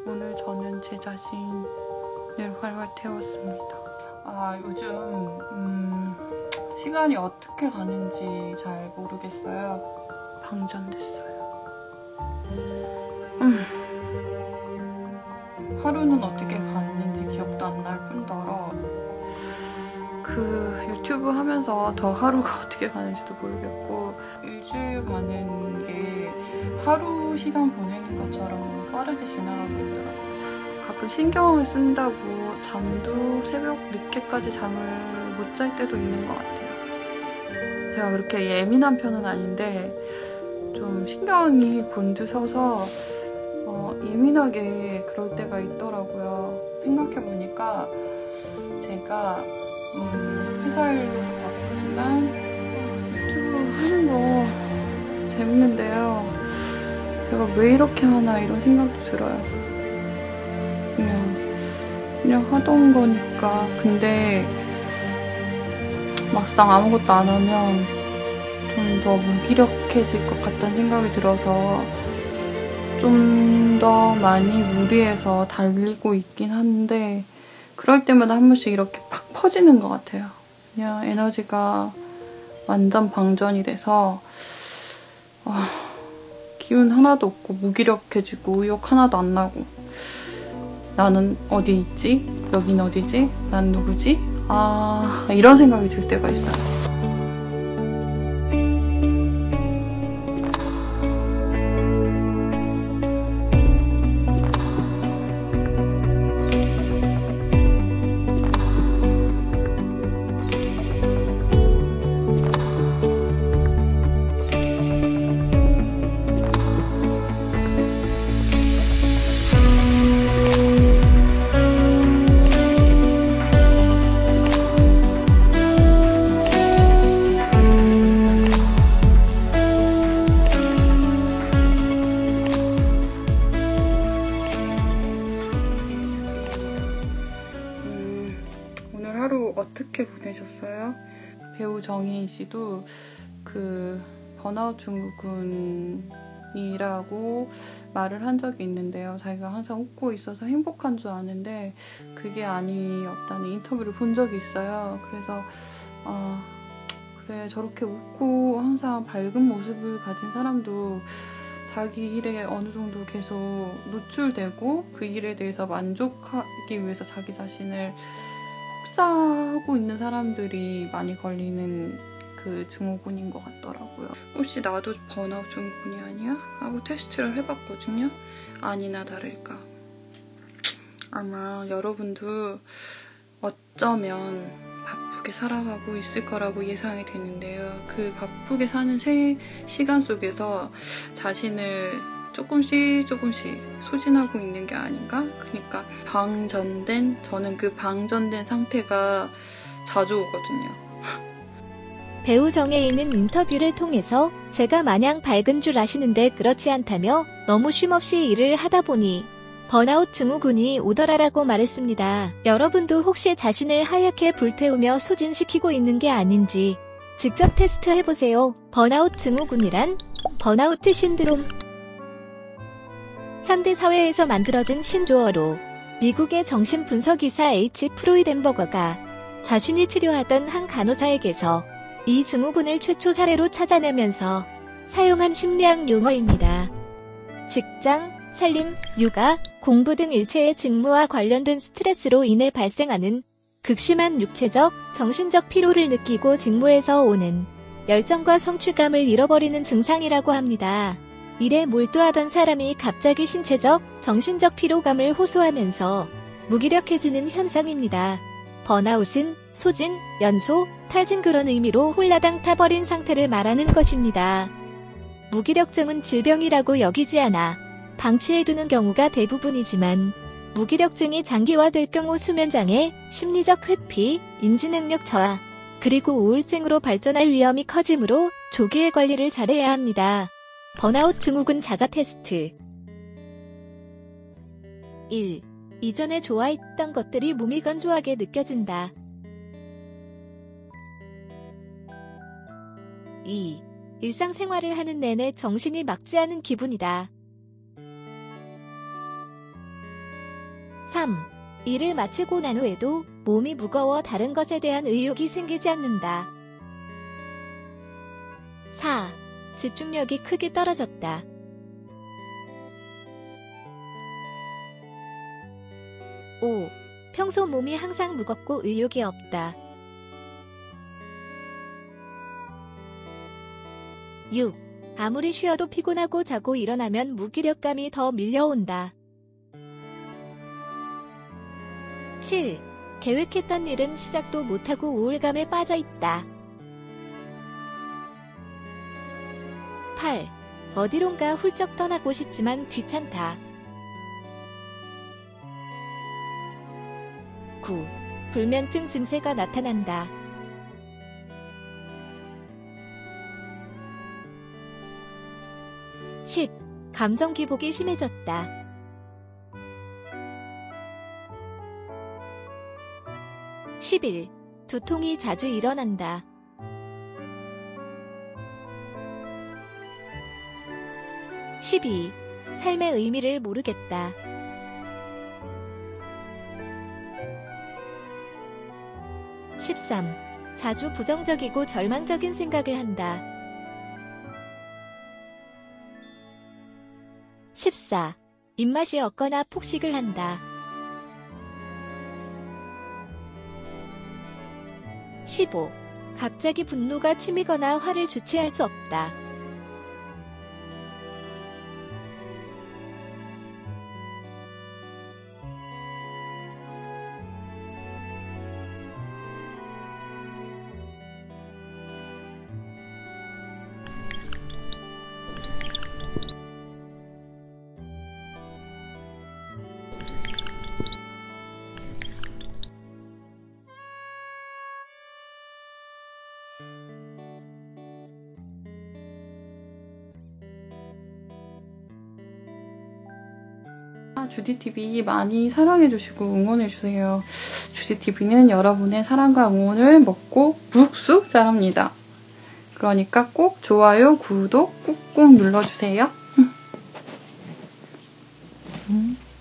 오늘 저는 제 자신을 활활 태웠습니다. 요즘 시간이 어떻게 가는지 잘 모르겠어요. 방전됐어요. 하루는 어떻게 갔는지 기억도 안 날 뿐더러 그 유튜브 하면서 더 하루가 어떻게 가는지도 모르겠고 일주일 가는 게 하루 시간 보내는 것처럼 너무 빠르게 지나가고 있더라고요. 가끔 신경을 쓴다고 잠도 새벽 늦게까지 잠을 못 잘 때도 있는 것 같아요. 제가 그렇게 예민한 편은 아닌데 좀 신경이 곤두서서 예민하게 그럴 때가 있더라고요. 생각해보니까 제가 회사 일로 바쁘지만 유튜브 하는 거 재밌는데요. 제가 왜 이렇게 하나 이런 생각도 들어요. 그냥 하던 거니까. 근데 막상 아무것도 안 하면 좀 더 무기력해질 것 같다는 생각이 들어서 좀 더 많이 무리해서 달리고 있긴 한데 그럴 때마다 한 번씩 이렇게 팍 퍼지는 것 같아요. 그냥 에너지가 완전 방전이 돼서 기운 하나도 없고 무기력해지고 의욕 하나도 안 나고 나는 어디 있지? 여긴 어디지? 난 누구지? 이런 생각이 들 때가 있어요. 오늘 하루 어떻게 보내셨어요? 배우 정혜인 씨도 그 번아웃 증후군이라고 말을 한 적이 있는데요. 자기가 항상 웃고 있어서 행복한 줄 아는데 그게 아니었다는 인터뷰를 본 적이 있어요. 그래서 그래, 저렇게 웃고 항상 밝은 모습을 가진 사람도 자기 일에 어느 정도 계속 노출되고 그 일에 대해서 만족하기 위해서 자기 자신을 혹사하고 있는 사람들이 많이 걸리는 그 증후군인 것 같더라고요. 혹시 나도 번아웃 증후군이 아니야? 하고 테스트를 해봤거든요. 아니나 다를까. 아마 여러분도 어쩌면 바쁘게 살아가고 있을 거라고 예상이 되는데요. 그 바쁘게 사는 시간 속에서 자신을 조금씩 소진하고 있는 게 아닌가? 그러니까 저는 그 방전된 상태가 자주 오거든요. 배우 정혜인은 인터뷰를 통해서 제가 마냥 밝은 줄 아시는데 그렇지 않다며 너무 쉼없이 일을 하다 보니 번아웃 증후군이 오더라라고 말했습니다. 여러분도 혹시 자신을 하얗게 불태우며 소진시키고 있는 게 아닌지 직접 테스트해보세요. 번아웃 증후군이란 번아우트 신드롬. 현대사회에서 만들어진 신조어로 미국의 정신분석의사 H. 프로이덴버거가 자신이 치료하던 한 간호사에게서 이 증후군을 최초 사례로 찾아내면서 사용한 심리학 용어입니다. 직장, 살림, 육아, 공부 등 일체의 직무와 관련된 스트레스로 인해 발생하는 극심한 육체적, 정신적 피로를 느끼고 직무에서 오는 열정과 성취감을 잃어버리는 증상이라고 합니다. 일에 몰두하던 사람이 갑자기 신체적, 정신적 피로감을 호소하면서 무기력해지는 현상입니다. 번아웃은 소진, 연소, 탈진 그런 의미로 홀라당 타버린 상태를 말하는 것입니다. 무기력증은 질병이라고 여기지 않아 방치해두는 경우가 대부분이지만 무기력증이 장기화될 경우 수면장애, 심리적 회피, 인지능력 저하, 그리고 우울증으로 발전할 위험이 커지므로 조기에 관리를 잘해야 합니다. 번아웃 증후군 자가 테스트 1. 이전에 좋아했던 것들이 무미건조하게 느껴진다. 2. 일상생활을 하는 내내 정신이 막지 않은 기분이다. 3. 일을 마치고 난 후에도 몸이 무거워 다른 것에 대한 의욕이 생기지 않는다. 4. 집중력이 크게 떨어졌다. 5. 평소 몸이 항상 무겁고 의욕이 없다. 6. 아무리 쉬어도 피곤하고 자고 일어나면 무기력감이 더 밀려온다. 7. 계획했던 일은 시작도 못하고 우울감에 빠져 있다. 8. 어디론가 훌쩍 떠나고 싶지만 귀찮다. 9. 불면증 증세가 나타난다. 10. 감정 기복이 심해졌다. 11. 두통이 자주 일어난다. 12. 삶의 의미를 모르겠다. 13. 자주 부정적이고 절망적인 생각을 한다. 14. 입맛이 없거나 폭식을 한다. 15. 갑자기 분노가 치미거나 화를 주체할 수 없다. 주디TV 많이 사랑해주시고 응원해주세요. 주디TV는 여러분의 사랑과 응원을 먹고 묵묵 자랍니다. 그러니까 꼭 좋아요, 구독 꾹꾹 눌러주세요.